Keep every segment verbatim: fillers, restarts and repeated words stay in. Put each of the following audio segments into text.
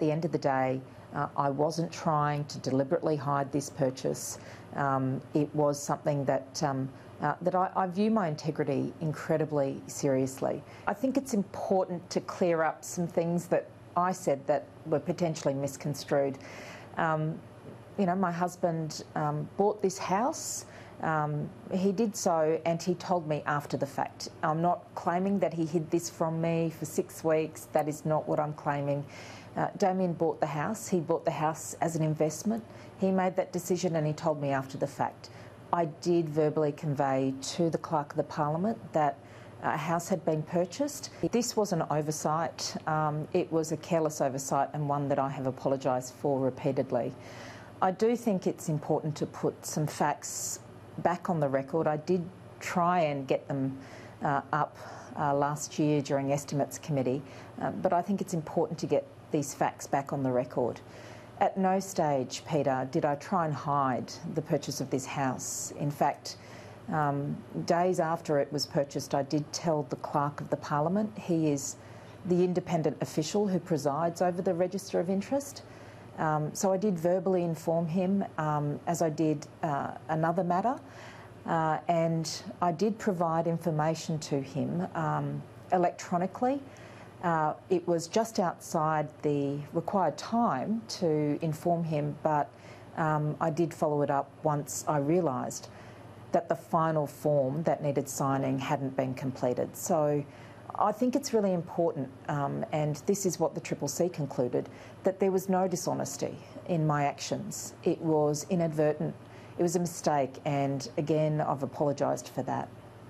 the end of the day, uh, I wasn't trying to deliberately hide this purchase. Um, it was something that um, uh, that I, I view my integrity incredibly seriously. I think it's important to clear up some things that I said that were potentially misconstrued. Um, you know, my husband um, bought this house. Um, he did so and he told me after the fact. I'm not claiming that he hid this from me for six weeks. That is not what I'm claiming. Uh, Damien bought the house. He bought the house as an investment. He made that decision and he told me after the fact. I did verbally convey to the Clerk of the Parliament that a house had been purchased. This was an oversight. Um, it was a careless oversight and one that I have apologised for repeatedly. I do think it's important to put some facts back on the record. I did try and get them uh, up uh, last year during Estimates Committee, uh, but I think it's important to get these facts back on the record. At no stage, Peter, did I try and hide the purchase of this house. In fact, um, days after it was purchased, I did tell the Clerk of the Parliament. He is the independent official who presides over the Register of Interest. Um, so I did verbally inform him, um, as I did uh, another matter, uh, and I did provide information to him um, electronically. Uh, it was just outside the required time to inform him, but um, I did follow it up once I realised that the final form that needed signing hadn't been completed. So I think it's really important, um, and this is what the Triple C concluded, that there was no dishonesty in my actions. It was inadvertent, it was a mistake, and again, I've apologised for that.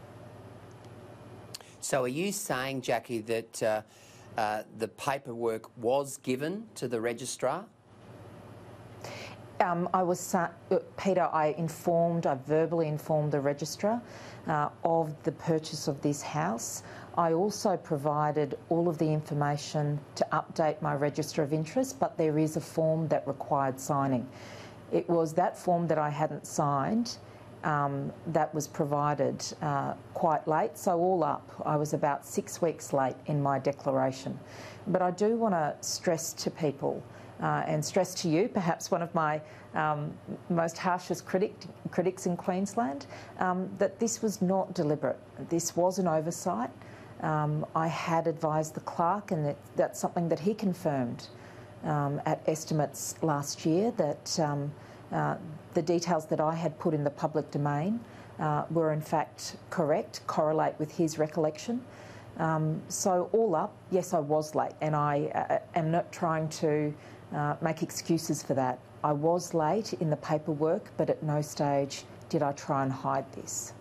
So are you saying, Jackie, that uh, uh, the paperwork was given to the registrar? Um, I was, uh, Peter, I informed, I verbally informed the registrar uh, of the purchase of this house. I also provided all of the information to update my Register of Interest, but there is a form that required signing. It was that form that I hadn't signed um, that was provided uh, quite late, so all up, I was about six weeks late in my declaration. But I do want to stress to people Uh, and stress to you, perhaps one of my um, most harshest critic, critics in Queensland, um, that this was not deliberate. This was an oversight. Um, I had advised the clerk, and that, that's something that he confirmed um, at Estimates last year, that um, uh, the details that I had put in the public domain uh, were in fact correct, correlate with his recollection. Um, so all up, yes, I was late, and I uh, am not trying to uh, make excuses for that. I was late in the paperwork, but at no stage did I try and hide this.